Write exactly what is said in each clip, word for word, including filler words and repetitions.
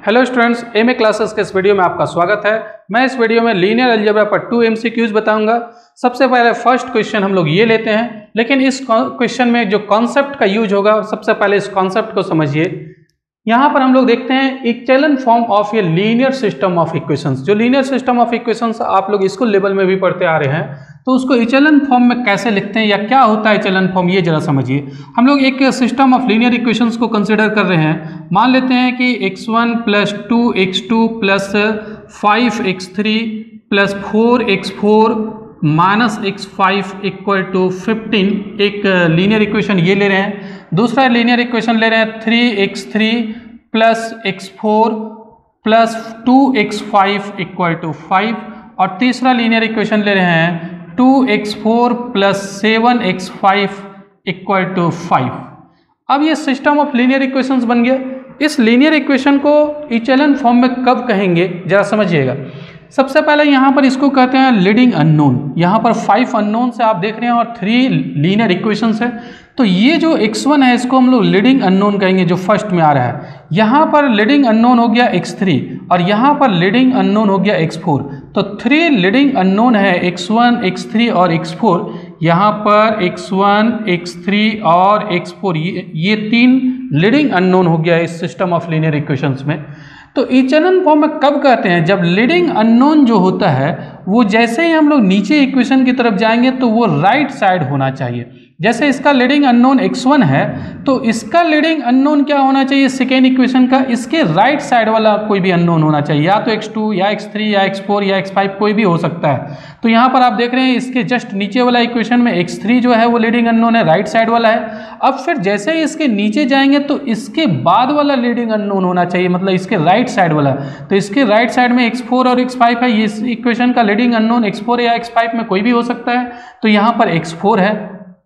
Hello students, M A classes के इस video में आपका स्वागत है। मैं इस वीडियो में लीनियर अलजेब्रा पर टू एमसीक्यूज बताऊंगा। सबसे पहले फर्स्ट क्वेश्चन हम लोग ये लेते हैं, लेकिन इस क्वेश्चन में जो कॉन्सेप्ट का यूज होगा सबसे पहले इस कॉन्सेप्ट को समझिए। यहाँ पर हम लोग देखते हैं equivalent form of a linear system of equations. जो लीनियर सिस्टम ऑफ इक्वेशंस आप लोग स्कूल लेवल में भी पढ़ते आ रहे हैं, तो उसको इक्विवेलेंट फॉर्म में कैसे लिखते हैं या क्या होता है इक्विवेलेंट फॉर्म, ये जरा समझिए। हम लोग एक सिस्टम ऑफ लीनियर इक्वेशंस को कंसिडर कर रहे हैं। मान लेते हैं कि x one plus two x two plus five x three plus four x four minus x five equal to fifteen एक लीनियर इक्वेशन ये ले रहे हैं। दूसरा लीनियर इक्वेशन ले रहे हैं three x three plus x four plus two x five equal to five, और तीसरा लीनियर इक्वेशन ले रहे हैं two x four plus seven x five equal to five. अब ये सिस्टम ऑफ लीनियर इक्वेशंस बन गया। इस लीनियर इक्वेशन को इक्विवेलेंट फॉर्म में कब कहेंगे जरा समझिएगा। सबसे पहले यहाँ पर इसको कहते हैं लीडिंग अननोन। यहाँ पर फाइव अननोन से आप देख रहे हैं और थ्री लीनियर इक्वेशंस है, तो ये जो एक्स वन है इसको हम लोग लीडिंग अननोन कहेंगे, जो फर्स्ट में आ रहा है। यहाँ पर लीडिंग अननोन हो गया एक्स थ्री और यहाँ पर लीडिंग अननोन हो गया एक्स फोर। तो थ्री लीडिंग अननोन है एक्स वन एक्स थ्री और एक्स फोर। यहाँ पर एक्स वन एक्स थ्री और एक्स फोर ये, ये तीन लीडिंग अननोन हो गया इस सिस्टम ऑफ लीनियर इक्वेशंस में। तो इक्विवेलेंट फॉर्म में कब कहते हैं, जब लीडिंग अननोन जो होता है वो जैसे ही हम लोग नीचे इक्वेशन की तरफ जाएंगे तो वो राइट साइड होना चाहिए। जैसे इसका लीडिंग अननोन एक्स वन है तो इसका लीडिंग अननोन क्या होना चाहिए, सेकेंड इक्वेशन का इसके राइट साइड वाला कोई भी अननोन होना चाहिए, या तो एक्स टू या एक्स थ्री या एक्स फोर या एक्स फाइव कोई भी हो सकता है। तो यहाँ पर आप देख रहे हैं इसके जस्ट नीचे वाला इक्वेशन में एक्स थ्री जो है वो लीडिंग अननोन है, राइट साइड वाला है। अब फिर जैसे ही इसके नीचे जाएंगे तो इसके बाद वाला लीडिंग अननोन होना चाहिए, मतलब इसके राइट साइड वाला। तो इसके राइट साइड में एक्स फोर और एक्स फाइव है, ये इक्वेशन का लीडिंग अननोन एक्स फोर या एक्स फाइव में कोई भी हो सकता है, तो यहाँ पर एक्स फोर है।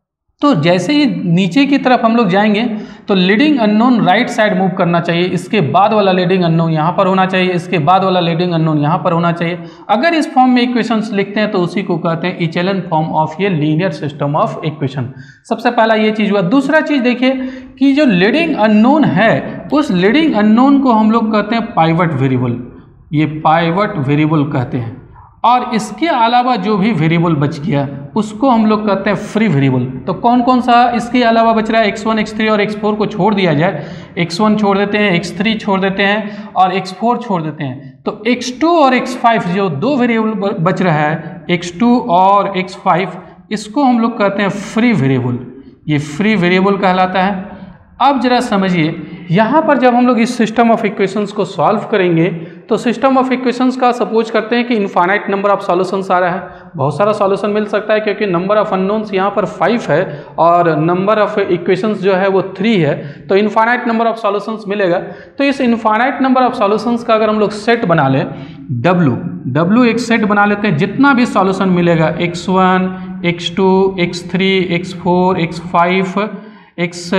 तो जैसे ही नीचे की तरफ हम लोग जाएंगे तो leading unknown right side move करना चाहिए, इसके बाद वाला लीडिंग अननोन यहाँ पर होना चाहिए, इसके बाद वाला लीडिंग अननोन यहाँ पर होना चाहिए। अगर इस फॉर्म में इक्वेशंस लिखते हैं तो उसी को कहते हैं इक्विवेलेंट फॉर्म ऑफ ये लीनियर सिस्टम ऑफ इक्वेशन। सबसे पहला ये चीज हुआ। दूसरा चीज देखिए कि जो लीडिंग अननोन है उस लीडिंग अननोन को हम लोग कहते हैं पाइवट वेरिएबल, ये पाइवट वेरिएबल कहते हैं। और इसके अलावा जो भी वेरिएबल बच गया उसको हम लोग कहते हैं फ्री वेरिएबल। तो कौन कौन सा इसके अलावा बच रहा है, एक्स वन एक्स थ्री और एक्स फोर को छोड़ दिया जाए, एक्स वन छोड़ देते हैं, एक्स थ्री छोड़ देते हैं और एक्स फोर छोड़ देते हैं, तो एक्स टू और एक्स फाइव जो दो वेरिएबल बच रहा है एक्स टू और एक्स फाइव, इसको हम लोग कहते हैं फ्री वेरिएबल। ये फ्री वेरिएबल कहलाता है। अब जरा समझिए, यहाँ पर जब हम लोग इस सिस्टम ऑफ इक्वेशंस को सॉल्व करेंगे तो सिस्टम ऑफ इक्वेशंस का सपोज करते हैं कि इनफाइनाइट नंबर ऑफ सॉल्यूशंस आ रहा है, बहुत सारा सॉल्यूशन मिल सकता है क्योंकि नंबर ऑफ अननोन्स यहाँ पर फाइव है और नंबर ऑफ इक्वेशंस जो है वो थ्री है, तो इनफाइनाइट नंबर ऑफ सॉल्यूशंस मिलेगा। तो इस इनफाइनाइट नंबर ऑफ सॉल्यूशंस का अगर हम लोग सेट बना लें, डब्लू डब्लू एक सेट बना लेते हैं, जितना भी सॉल्यूशन मिलेगा x one x two x three x four x five x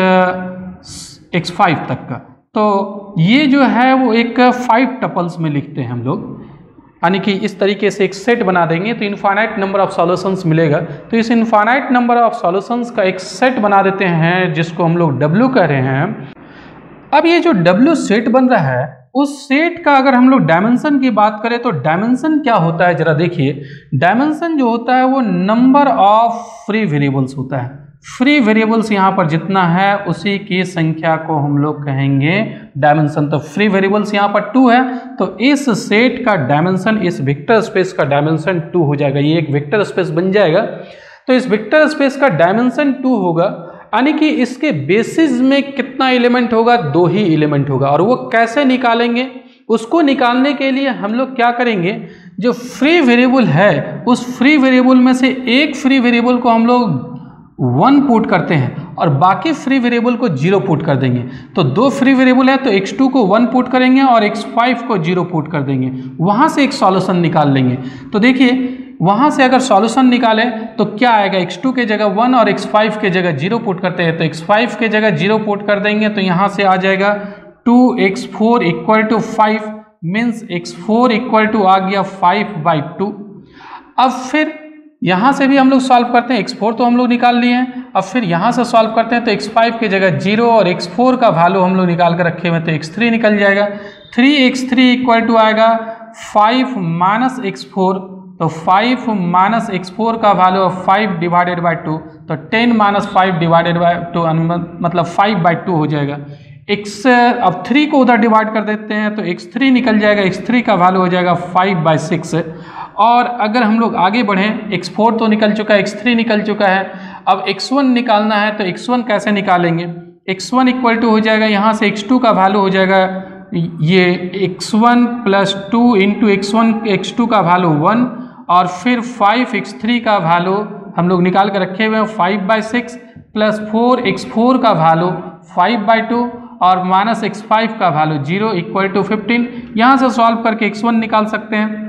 x five तक का, तो ये जो है वो एक फाइव टपल्स में लिखते हैं हम लोग, यानी कि इस तरीके से एक सेट बना देंगे तो इनफाइनाइट नंबर ऑफ सॉल्यूशंस मिलेगा। तो इस इनफाइनाइट नंबर ऑफ सॉल्यूशंस का एक सेट बना देते हैं जिसको हम लोग डब्ल्यू कह रहे हैं। अब ये जो डब्ल्यू सेट बन रहा है उस सेट का अगर हम लोग डायमेंशन की बात करें तो डायमेंशन क्या होता है जरा देखिए। डायमेंशन जो होता है वो नंबर ऑफ फ्री वेरिएबल्स होता है। फ्री वेरिएबल्स यहाँ पर जितना है उसी की संख्या को हम लोग कहेंगे डायमेंशन। तो फ्री वेरिएबल्स यहाँ पर टू है, तो इस सेट का डायमेंशन, इस वेक्टर स्पेस का डायमेंशन टू हो जाएगा। ये एक वेक्टर स्पेस बन जाएगा। तो इस वेक्टर स्पेस का डायमेंशन टू होगा, यानी कि इसके बेसिस में कितना एलिमेंट होगा, दो ही एलिमेंट होगा। और वो कैसे निकालेंगे, उसको निकालने के लिए हम लोग क्या करेंगे, जो फ्री वेरिएबल है उस फ्री वेरिएबल में से एक फ्री वेरिएबल को हम लोग वन पुट करते हैं और बाकी फ्री वेरिएबल को जीरो पुट कर देंगे। तो दो फ्री वेरिएबल है तो एक्स टू को वन पुट करेंगे और एक्स फाइव को जीरो पुट कर देंगे, वहाँ से एक सॉल्यूशन निकाल लेंगे। तो देखिए वहाँ से अगर सॉल्यूशन निकाले तो क्या आएगा, एक्स टू के जगह वन और एक्स फाइव के जगह जीरो पुट करते हैं, तो एक्स फाइव के जगह जीरो पुट कर देंगे तो यहाँ से आ जाएगा two x four equal to five, means x four equal to आ गया फाइव बाई टू। अब फिर यहाँ से भी हम लोग सॉल्व करते हैं, एक्स फोर तो हम लोग निकाल लिए हैं। अब फिर यहाँ से सॉल्व करते हैं तो एक्स फाइव की जगह जीरो और एक्स फोर का वैल्यू हम लोग निकाल कर रखे हुए तो एक्स थ्री निकल जाएगा। Three x three equal to आएगा फाइव माइनस एक्स फोर, तो फाइव माइनस एक्स फोर का वैल्यू है फाइव डिवाइडेड बाई टू, तो ten minus five divided by two मतलब फाइव बाई टू हो जाएगा। एक्स अब थ्री को उधर डिवाइड कर देते हैं तो एक्स थ्री निकल जाएगा, एक्स थ्री का वैल्यू हो जाएगा फाइव बाई सिक्स। और अगर हम लोग आगे बढ़ें, एक्स फोर तो निकल चुका है, एक्स थ्री निकल चुका है, अब एक्स वन निकालना है, तो एक्स वन कैसे निकालेंगे? एक्स वन इक्वल टू हो जाएगा, यहाँ से एक्स टू का वैल्यू हो जाएगा ये x one plus two into x one x two का वैल्यू वन, और फिर फाइव एक्स थ्री का वैल्यू हम लोग निकाल कर रखे हुए हैं five by six, plus four x four का वैल्यू फाइव बाई टू, और माइनस एक्स फाइव का value zero equal to fifteen. यहाँ से सॉल्व करके एक्स वन निकाल सकते हैं।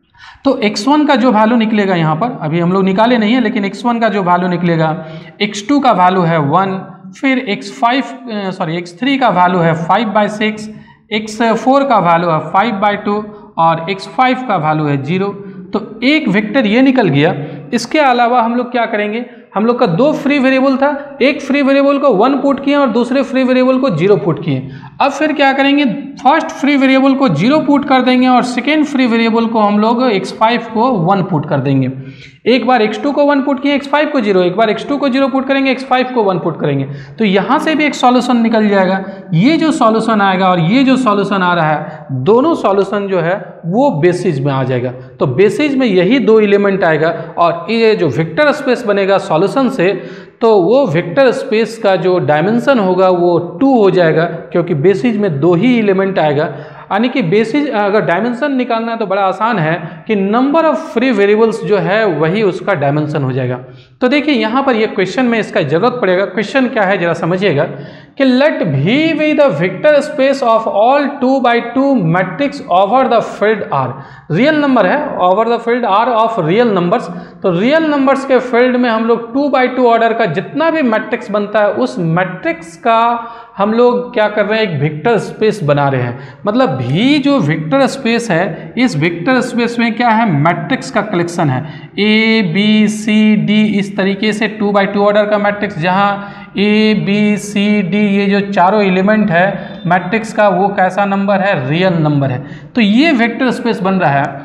तो एक्स वन का जो वैल्यू निकलेगा यहाँ पर, अभी हम लोग निकाले नहीं है, लेकिन एक्स वन का जो वैल्यू निकलेगा, एक्स टू का वैल्यू है वन, फिर x five sorry x three का वैल्यू है five by six, x four का वैल्यू है फाइव बाई टू, और एक्स फाइव का वैल्यू है जीरो। तो एक वेक्टर ये निकल गया। इसके अलावा हम लोग क्या करेंगे, हम लोग का दो फ्री वेरिएबल था, एक फ्री वेरिएबल को वन पुट किए और दूसरे फ्री वेरिएबल को जीरो पुट किए। अब फिर क्या करेंगे, फर्स्ट फ्री वेरिएबल को जीरो पुट कर देंगे और सेकेंड फ्री वेरिएबल को हम लोग एक्स फाइव को वन पुट कर देंगे। एक बार एक्स टू को वन पुट किए, एक्स फाइव को जीरो, एक बार एक्स टू को जीरो पुट करेंगे, एक्स फाइव को वन पुट करेंगे, तो यहाँ से भी एक सॉल्यूशन निकल जाएगा। ये जो सॉल्यूशन आएगा और ये जो सॉल्यूशन आ रहा है, दोनों सॉल्यूशन जो है वो बेसिस में आ जाएगा। तो बेसिस में यही दो एलिमेंट आएगा, और ये जो वेक्टर स्पेस बनेगा सॉल्यूशन से, तो वो वेक्टर स्पेस का जो डायमेंशन होगा वो टू हो जाएगा, क्योंकि बेसिस में दो ही एलिमेंट आएगा। यानी कि बेसिस अगर डायमेंशन निकालना है तो बड़ा आसान है कि नंबर ऑफ फ्री वेरिएबल्स जो है वही उसका डायमेंशन हो जाएगा। तो देखिए यहाँ पर ये क्वेश्चन में इसका जरूरत पड़ेगा। क्वेश्चन क्या है जरा समझिएगा कि let V be the vector space of all two by two matrix over the field R. Real number है, over the field R of real numbers. तो रियल नंबर्स के फील्ड में हम लोग टू बाई टू ऑर्डर का जितना भी matrix बनता है, उस मैट्रिक्स का हम लोग क्या कर रहे हैं, एक वेक्टर स्पेस बना रहे हैं। मतलब भी जो वेक्टर स्पेस है, इस वेक्टर स्पेस में क्या है, मैट्रिक्स का कलेक्शन है, ए बी सी डी, इस तरीके से टू बाई टू ऑर्डर का मैट्रिक्स, जहाँ ए बी सी डी ये जो चारों एलिमेंट है मैट्रिक्स का, वो कैसा नंबर है, रियल नंबर है। तो ये वेक्टर स्पेस बन रहा है।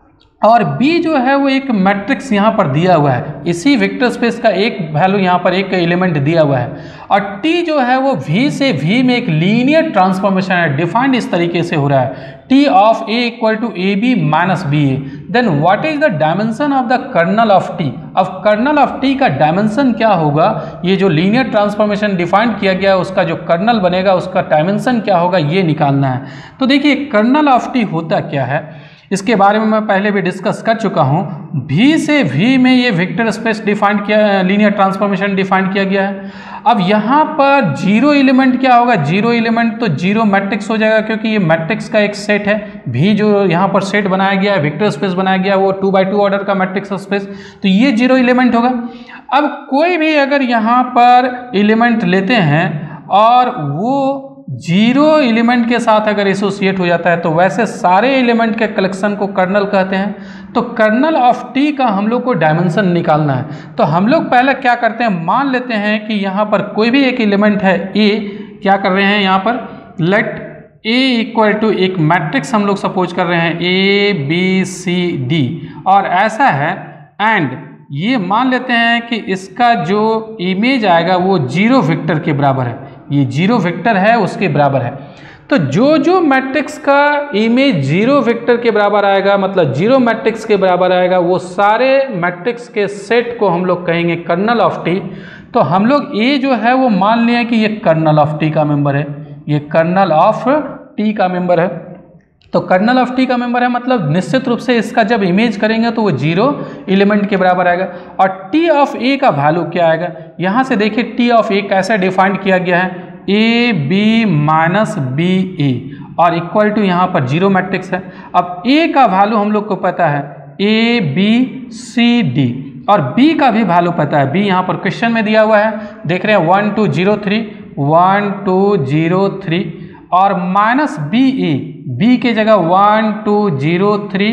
और B जो है वो एक मैट्रिक्स यहाँ पर दिया हुआ है, इसी वेक्टर स्पेस का एक वैल्यू यहाँ पर एक एलिमेंट दिया हुआ है। और T जो है वो V से V में एक लीनियर ट्रांसफॉर्मेशन है, डिफाइंड इस तरीके से हो रहा है, T of A equal to A B minus B A. Then what is the dimension of the kernel of T। अब कर्नल ऑफ T का डायमेंशन क्या होगा, ये जो लीनियर ट्रांसफॉर्मेशन डिफाइंड किया गया है उसका जो कर्नल बनेगा उसका डायमेंशन क्या होगा, ये निकालना है। तो देखिए कर्नल ऑफ T होता क्या है, इसके बारे में मैं पहले भी डिस्कस कर चुका हूँ। V से V में ये वेक्टर स्पेस डिफाइंड किया, लीनियर ट्रांसफॉर्मेशन डिफाइंड किया गया है। अब यहाँ पर जीरो एलिमेंट क्या होगा, जीरो एलिमेंट तो जीरो मैट्रिक्स हो जाएगा, क्योंकि ये मैट्रिक्स का एक सेट है। V जो यहाँ पर सेट बनाया गया है, वेक्टर स्पेस बनाया गया है, वो टू बाई टू ऑर्डर का मैट्रिक्स स्पेस, तो ये जीरो एलिमेंट होगा। अब कोई भी अगर यहाँ पर एलिमेंट लेते हैं और वो जीरो एलिमेंट के साथ अगर एसोसिएट हो जाता है, तो वैसे सारे एलिमेंट के कलेक्शन को कर्नल कहते हैं। तो कर्नल ऑफ टी का हम लोग को डायमेंशन निकालना है। तो हम लोग पहले क्या करते हैं, मान लेते हैं कि यहाँ पर कोई भी एक एलिमेंट है ए, क्या कर रहे हैं यहाँ पर, लेट ए इक्वल टू एक मैट्रिक्स हम लोग सपोज कर रहे हैं ए बी सी डी, और ऐसा है एंड ये मान लेते हैं कि इसका जो इमेज आएगा वो जीरो वेक्टर के बराबर है, ये जीरो वेक्टर है उसके बराबर है। तो जो जो मैट्रिक्स का इमेज जीरो वेक्टर के बराबर आएगा, मतलब जीरो मैट्रिक्स के बराबर आएगा, वो सारे मैट्रिक्स के सेट को हम लोग कहेंगे कर्नल ऑफ टी। तो हम लोग ए जो है वो मान लिया कि ये कर्नल ऑफ टी का मेंबर है, ये कर्नल ऑफ टी का मेंबर है। तो कर्नल ऑफ टी का मेंबर है, मतलब निश्चित रूप से इसका जब इमेज करेंगे तो वो जीरो एलिमेंट के बराबर आएगा। और टी ऑफ ए का वैल्यू क्या आएगा, यहाँ से देखिए टी ऑफ ए कैसे डिफाइंड किया गया है, A B minus B A, और इक्वल टू यहाँ पर जीरो मैट्रिक्स है। अब ए का वैल्यू हम लोग को पता है ए बी सी डी, और बी का भी वैल्यू पता है, बी यहाँ पर क्वेश्चन में दिया हुआ है, देख रहे हैं one two zero three, one two zero three, और माइनस बी ए, बी के जगह वन टू जीरो थ्री,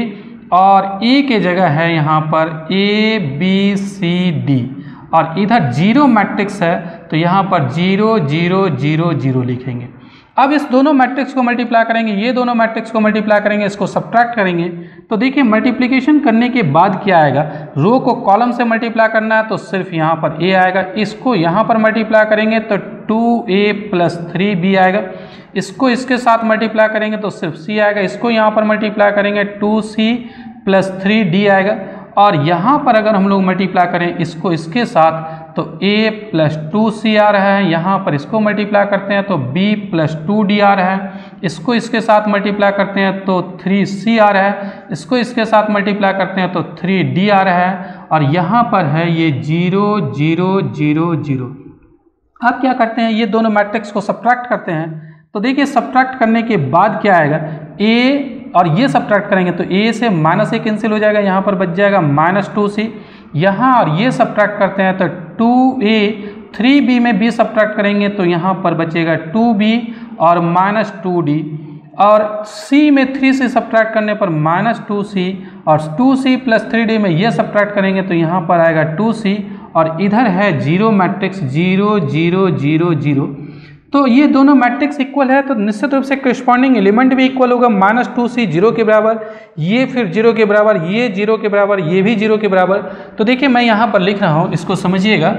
और ए के जगह है यहाँ पर ए बी सी डी, और इधर जीरो मैट्रिक्स है तो यहाँ पर जीरो जीरो जीरो जीरो लिखेंगे। अब इस दोनों मैट्रिक्स को मल्टीप्लाई करेंगे, ये दोनों मैट्रिक्स को मल्टीप्लाई करेंगे, इसको सब्ट्रैक्ट करेंगे, तो देखिए मल्टीप्लिकेशन करने के बाद क्या आएगा, रो को कॉलम से मल्टीप्लाई करना है तो सिर्फ यहाँ पर ए आएगा, इसको यहाँ पर मल्टीप्लाई करेंगे तो two A plus three B आएगा, इसको इसके साथ मल्टीप्लाई करेंगे तो सिर्फ सी आएगा, इसको यहाँ पर मल्टीप्लाई करेंगे two C plus three D आएगा, और यहाँ पर अगर हम लोग मल्टीप्लाई करें इसको इसके साथ तो a प्लस टू सी आ रहा है, यहाँ पर इसको मल्टीप्लाई करते हैं तो b प्लस टू डी आ रहा है, इसको इसके साथ मल्टीप्लाई करते हैं तो थ्री सी आ रहा है, इसको इसके साथ मल्टीप्लाई करते हैं तो थ्री डी आ रहा है, और यहाँ पर है ये जीरो जीरो जीरो जीरो। अब क्या करते हैं, ये दोनों मैट्रिक्स को सब्ट्रैक्ट करते हैं, तो देखिए सब्ट्रैक्ट करने के बाद क्या आएगा, a और ये सब्ट्रैक्ट करेंगे तो a से माइनस ए कैंसिल हो जाएगा, यहाँ पर बच जाएगा माइनस टू सी, यहाँ और ये सब्ट्रैक्ट करते हैं तो टू ए, थ्री बी में b सब्ट्रैक्ट करेंगे तो यहाँ पर बचेगा टू बी और माइनस टू डी, और c में थ्री से सब्ट्रैक्ट करने पर माइनस टू सी, और two C plus three D में ये सब्ट्रैक्ट करेंगे तो यहाँ पर आएगा टू सी, और इधर है zero matrix zero zero zero zero. तो ये दोनों मैट्रिक्स इक्वल है तो निश्चित रूप से करस्पॉन्डिंग एलिमेंट भी इक्वल होगा, माइनस टू सी जीरो के बराबर, ये फिर जीरो के बराबर, ये जीरो के बराबर, ये भी जीरो के बराबर। तो देखिए मैं यहाँ पर लिख रहा हूँ, इसको समझिएगा,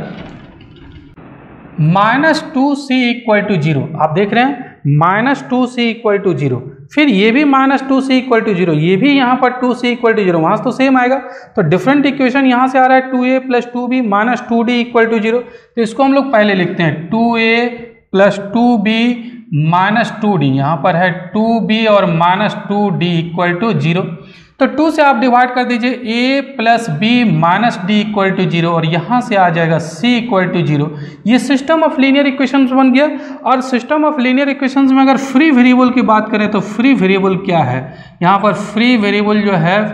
minus two C equal to zero, आप देख रहे हैं minus two C equal to zero, फिर ये भी minus two C equal to zero, ये भी यहाँ पर two C equal to zero, वहाँ से तो सेम आएगा, तो डिफरेंट इक्वेशन यहाँ से आ रहा है two A plus two B minus two D equal to zero. तो इसको हम लोग पहले लिखते हैं two A plus two B minus two D, यहाँ पर है टू बी और minus two D equal to zero. तो टू से आप डिवाइड कर दीजिए, a plus B minus D equal to zero, और यहाँ से आ जाएगा c इक्वल टू जीरो। ये सिस्टम ऑफ लीनियर इक्वेशंस बन गया। और सिस्टम ऑफ लीनियर इक्वेशंस में अगर फ्री वेरिएबल की बात करें तो फ्री वेरिएबल क्या है, यहाँ पर फ्री वेरिएबल जो है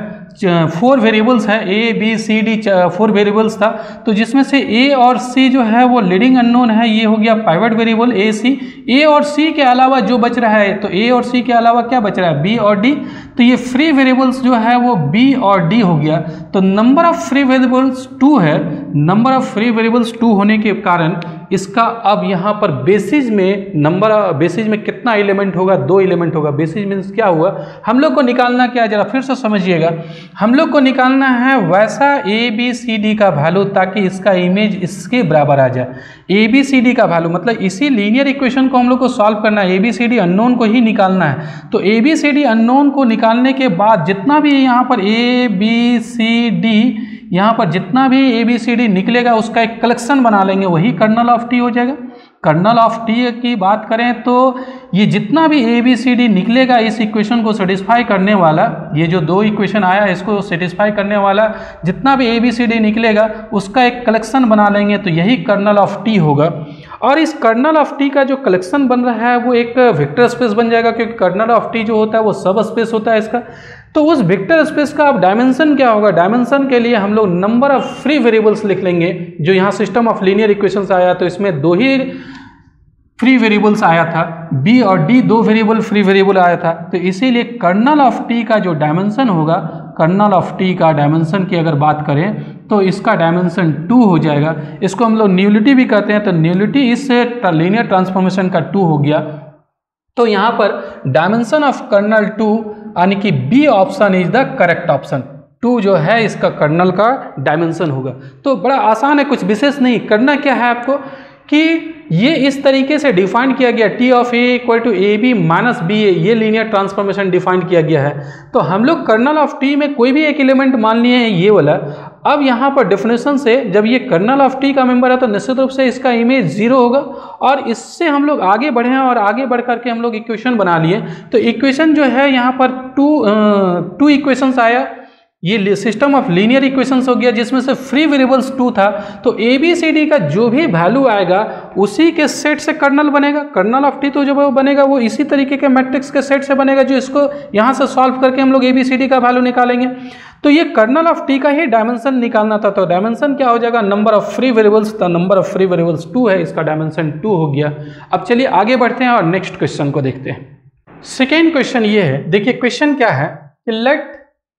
फोर वेरिएबल्स है, A B C D four variables था, तो जिसमें से ए और सी जो है वो लीडिंग अननोन है, ये हो गया पाइवट वेरिएबल ए सी। ए और सी के अलावा जो बच रहा है, तो ए और सी के अलावा क्या बच रहा है, बी और डी, तो ये फ्री वेरिएबल्स जो है वो बी और डी हो गया। तो number of free variables two है, number of free variables two होने के कारण इसका अब यहाँ पर बेसिस में नंबर बेसिस में कितना एलिमेंट होगा, दो एलिमेंट होगा। बेसिस मीन्स क्या हुआ, हम लोग को निकालना क्या है, जरा फिर से समझिएगा, हम लोग को निकालना है वैसा ए बी सी डी का वैल्यू ताकि इसका इमेज इसके बराबर आ जाए। ए बी सी डी का वैल्यू मतलब इसी लीनियर इक्वेशन को हम लोग को सॉल्व करना है, A B C D unknown को ही निकालना है। तो A B C D unknown को निकालने के बाद जितना भी यहाँ पर ए बी सी डी, यहाँ पर जितना भी ए बी सी डी निकलेगा उसका एक कलेक्शन बना लेंगे, वही कर्नल ऑफ टी हो जाएगा। कर्नल ऑफ टी की बात करें तो ये जितना भी ए बी सी डी निकलेगा इस इक्वेशन को सेटिस्फाई करने वाला, ये जो दो इक्वेशन आया है इसको सेटिस्फाई करने वाला जितना भी ए बी सी डी निकलेगा उसका एक कलेक्शन बना लेंगे, तो यही कर्नल ऑफ टी होगा। और इस कर्नल ऑफ टी का जो कलेक्शन बन रहा है वो एक वेक्टर स्पेस बन जाएगा, क्योंकि कर्नल ऑफ टी जो होता है वो सब स्पेस होता है इसका। तो उस वेक्टर स्पेस का अब डायमेंशन क्या होगा, डायमेंशन के लिए हम लोग नंबर ऑफ फ्री वेरिएबल्स लिख लेंगे। जो यहाँ सिस्टम ऑफ लीनियर इक्वेशंस आया तो इसमें दो ही फ्री वेरिएबल्स आया था, बी और डी दो वेरिएबल फ्री वेरिएबल आया था, तो इसीलिए कर्नल ऑफ टी का जो डायमेंशन होगा, कर्नल ऑफ टी का डायमेंशन की अगर बात करें तो इसका डायमेंशन टू हो जाएगा। इसको हम लोग न्यूलिटी भी कहते हैं, तो न्यूलिटी इस लीनियर ट्रांसफॉर्मेशन का टू हो गया। तो यहाँ पर डायमेंशन ऑफ कर्नल टू यानी कि B option is the correct option. Two जो है इसका कर्नल का डायमेंशन होगा। तो बड़ा आसान है, कुछ विशेष नहीं करना। क्या है आपको कि ये इस तरीके से डिफाइन किया गया, T of A equal to A B minus B A, ये लीनियर ट्रांसफॉर्मेशन डिफाइन किया गया है। तो हम लोग कर्नल ऑफ टी में कोई भी एक एलिमेंट मान लिए हैं ये वाला। अब यहाँ पर डेफिनेशन से जब ये कर्नल ऑफ टी का मेंबर है तो निश्चित रूप से इसका इमेज जीरो होगा। और इससे हम लोग आगे बढ़े हैं और आगे बढ़ करके हम लोग इक्वेशन बना लिए। तो इक्वेशन जो है यहाँ पर टू टू इक्वेशंस आया, ये सिस्टम ऑफ लीनियर इक्वेशंस हो गया जिसमें से फ्री वेरिएबल्स टू था। तो ए बी सी डी का जो भी वैल्यू आएगा उसी के सेट से कर्नल बनेगा। कर्नल ऑफ टी तो जब वो बनेगा वो इसी तरीके के मैट्रिक्स के सेट से बनेगा जो इसको यहाँ से सॉल्व करके हम लोग ए बी सी डी का वैल्यू निकालेंगे। तो ये कर्नल ऑफ टी का ही डायमेंशन निकालना था। तो डायमेंशन क्या हो जाएगा, नंबर ऑफ फ्री वेरिएबल्स था, number of free variables two है, इसका डायमेंशन टू हो गया। अब चलिए आगे बढ़ते हैं और नेक्स्ट क्वेश्चन को देखते हैं। सेकेंड क्वेश्चन ये है, देखिए क्वेश्चन क्या है कि let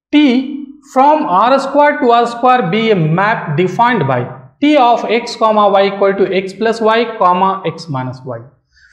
T from r square to r square be a map defined by t of x comma y equal to x plus y comma x minus y।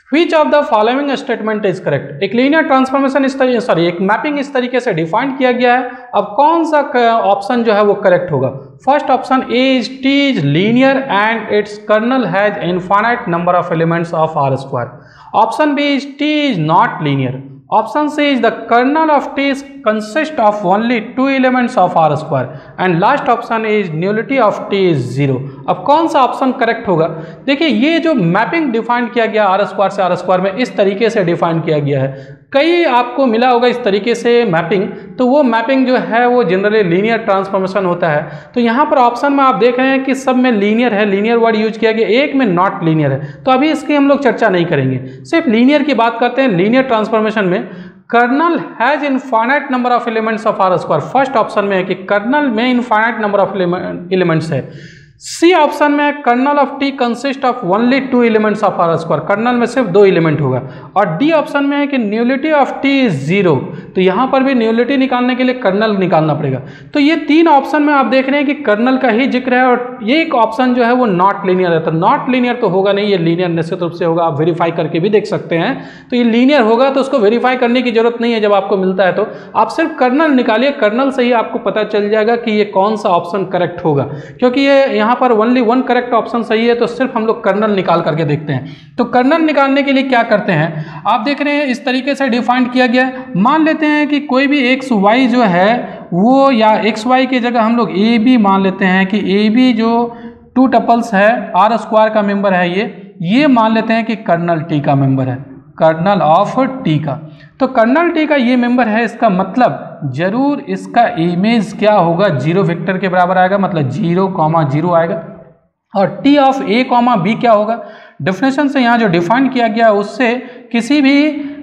Which of the following statement is correct? एक linear transformation इस तरीके sorry एक mapping इस तरीके से define किया गया है। अब कौन सा ऑप्शन जो है वो करेक्ट होगा? First option A is T is linear and its kernel has infinite number of elements of R square. Option B is T is not linear. Option C is the kernel of T consists of only two elements of R square and last option is nullity of T is zero। अब कौन सा option correct होगा? देखिए ये जो mapping define किया गया R square से आर स्क्वायर में इस तरीके से डिफाइन किया गया है। कई आपको मिला होगा इस तरीके से मैपिंग, तो वो मैपिंग जो है वो जनरली लीनियर ट्रांसफॉर्मेशन होता है। तो यहाँ पर ऑप्शन में आप देख रहे हैं कि सब में लीनियर है, लीनियर वर्ड यूज किया गया, एक में नॉट लीनियर है। तो अभी इसकी हम लोग चर्चा नहीं करेंगे, सिर्फ लीनियर की बात करते हैं। लीनियर ट्रांसफॉर्मेशन में kernel has infinite number of elements of R square, first option में है कि कर्नल में इनफाइनाइट नंबर ऑफ एलिमेंट्स है। सी ऑप्शन में kernel of T consist of only two elements of R square, kernel में सिर्फ दो एलिमेंट होगा। और डी ऑप्शन में है कि nullity of T is zero, तो यहाँ पर भी न्यूलिटी निकालने के लिए कर्नल निकालना पड़ेगा। तो ये तीन ऑप्शन में आप देख रहे हैं कि कर्नल का ही जिक्र है और ये एक ऑप्शन जो है वो नॉट लीनियर है। तो नॉट लीनियर तो होगा नहीं, ये लीनियर निश्चित रूप से होगा, आप वेरीफाई करके भी देख सकते हैं। तो ये लीनियर होगा तो उसको वेरीफाई करने की जरूरत नहीं है। जब आपको मिलता है तो आप सिर्फ कर्नल निकालिए, कर्नल से ही आपको पता चल जाएगा कि ये कौन सा ऑप्शन करेक्ट होगा, क्योंकि ये यहाँ पर ओनली वन करेक्ट ऑप्शन सही है। तो सिर्फ हम लोग कर्नल निकाल करके देखते हैं। तो कर्नल निकालने के लिए क्या करते हैं, आप देख रहे हैं इस तरीके से डिफाइन किया गया है। मान लेते हैं कि कोई भी एक्स वाई जो है वो, या एक्स वाई की जगह हम लोग ए बी मान लेते हैं कि ए बी जो टू टपल्स है आर स्क्वायर का मेंबर है, ये ये मान लेते हैं कि कर्नल टी का मेंबर है, कर्नल ऑफ टी का। तो कर्नल टी का ये मेंबर है, इसका मतलब जरूर इसका इमेज क्या होगा, जीरो वेक्टर के बराबर आएगा, मतलब जीरो कॉमा जीरो आएगा। और T of A comma B क्या होगा, डेफिनेशन से यहाँ जो डिफाइन किया गया उससे किसी भी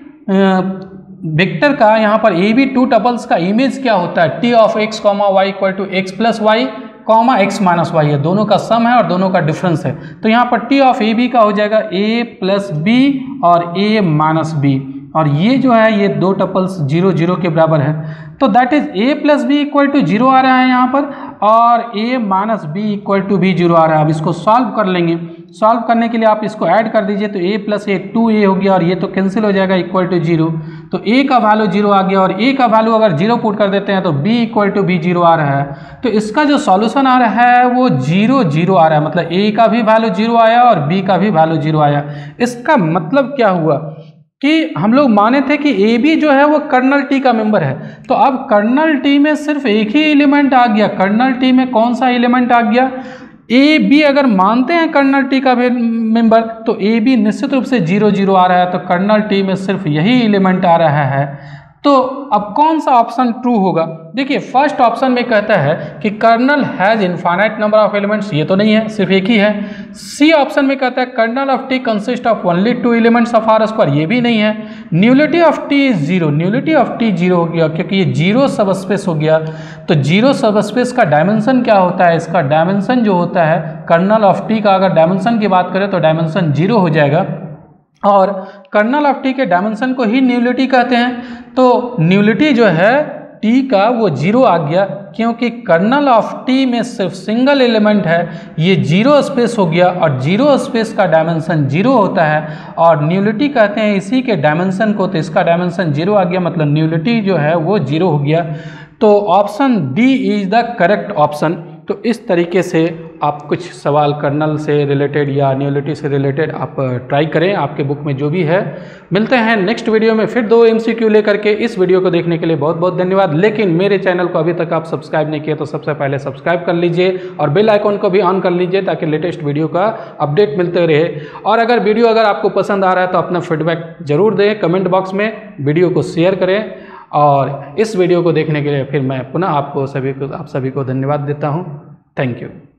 वेक्टर का यहाँ पर ए बी टू टपल्स का इमेज क्या होता है, T of X comma Y equal to X plus Y comma X minus Y है, दोनों का सम है और दोनों का डिफरेंस है। तो यहाँ पर टी ऑफ ए बी का हो जाएगा ए प्लस बी और ए माइनस बी, और ये जो है ये दो टपल्स जीरो जीरो के बराबर है। तो that is A plus B equal to zero आ रहा है यहाँ पर, और A minus B equal to B zero आ रहा है। अब इसको सॉल्व कर लेंगे, सॉल्व करने के लिए आप इसको ऐड कर दीजिए, तो ए प्लस ए टू ए हो गया और ये तो कैंसिल हो जाएगा, इक्वल टू जीरो। तो ए का वैल्यू जीरो आ गया, और ए का वैल्यू अगर जीरो पुट कर देते हैं तो B equal to B zero आ रहा है। तो इसका जो सॉल्यूशन आ रहा है वो जीरो जीरो आ रहा है, मतलब ए का भी वैल्यू जीरो आया और बी का भी वैल्यू जीरो आया। इसका मतलब क्या हुआ कि हम लोग माने थे कि ए बी जो है वो कर्नल टी का मेंबर है। तो अब कर्नल टी में सिर्फ एक ही एलिमेंट आ गया, कर्नल टी में कौन सा एलिमेंट आ गया, ए बी अगर मानते हैं कर्नल टी का मेंबर तो ए बी निश्चित रूप से जीरो जीरो आ रहा है। तो कर्नल टी में सिर्फ यही एलिमेंट आ रहा है। तो अब कौन सा ऑप्शन ट्रू होगा? देखिए फर्स्ट ऑप्शन में कहता है कि kernel has infinite number of elements, ये तो नहीं है, सिर्फ एक ही है। सी ऑप्शन में कहता है kernel of T consist of only two elements of R square, ये भी नहीं है। Nullity of T is zero, nullity of T zero हो गया क्योंकि ये जीरो सब स्पेस हो गया। तो जीरो सब स्पेस का डायमेंशन क्या होता है, इसका डायमेंशन जो होता है कर्नल ऑफ टी का, अगर डायमेंशन की बात करें तो डायमेंशन जीरो हो जाएगा, और कर्नल ऑफ टी के डायमेंशन को ही न्यूलिटी कहते हैं। तो न्यूलिटी जो है टी का वो जीरो आ गया क्योंकि कर्नल ऑफ टी में सिर्फ सिंगल एलिमेंट है, ये जीरो स्पेस हो गया, और जीरो स्पेस का डायमेंशन जीरो होता है और न्यूलिटी कहते हैं इसी के डायमेंशन को। तो इसका डायमेंशन जीरो आ गया, मतलब न्यूलिटी जो है वो जीरो हो गया। तो option D is the correct option. तो इस तरीके से आप कुछ सवाल कर्नल से रिलेटेड या न्यूलिटी से रिलेटेड आप ट्राई करें, आपके बुक में जो भी है। मिलते हैं नेक्स्ट वीडियो में फिर दो एमसीक्यू लेकर के। इस वीडियो को देखने के लिए बहुत बहुत धन्यवाद। लेकिन मेरे चैनल को अभी तक आप सब्सक्राइब नहीं किए तो सबसे पहले सब्सक्राइब कर लीजिए और बेल आइकॉन को भी ऑन कर लीजिए ताकि लेटेस्ट वीडियो का अपडेट मिलते रहे। और अगर वीडियो अगर आपको पसंद आ रहा है तो अपना फीडबैक जरूर दें कमेंट बॉक्स में, वीडियो को शेयर करें। और इस वीडियो को देखने के लिए फिर मैं पुनः आपको सभी को आप सभी को धन्यवाद देता हूँ। Thank you.